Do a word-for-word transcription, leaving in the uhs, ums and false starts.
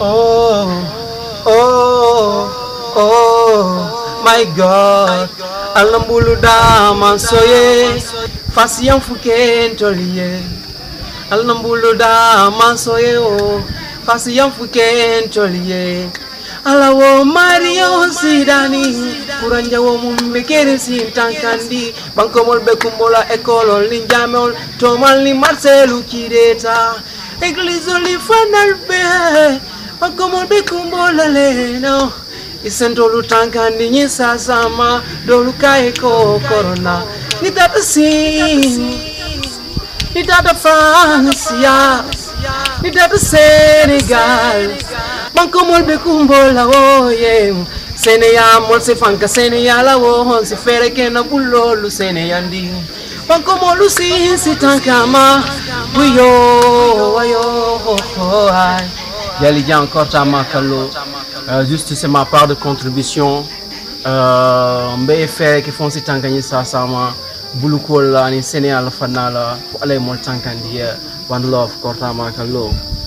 Oh, oh, oh, my God. Alambulu da mansoye, fasi yang fuken toliye. Alambulu da mansoye o, fasi yang fuken toliye. Alawo Mario Sidani, kuranja wo mumbekere sintankandi. Bankomol bekumbola ekolo linjamol, tomal ni Marcelu Kireta. Eglizo li fanalbe, bankomol bekumbola leno. Isento lutankandi nyisa sama, doluka eko corona. Nitata sin, nitata Francia, nitata Senegal. Bankomol bekumbola oye, Seneya mol se fanka Seneya la wo, se fere ke na bulolu Seneyandi. Bankomol si si tankama, buyo ayo ho ay. Yali dia encore ta makalo. Euh, juste c'est ma part de contribution. Euh, mbe fere ke fon si tankani sa sama, bulukola ni Seneya la fanala, pour aller mol tankandi. One love korta makalo.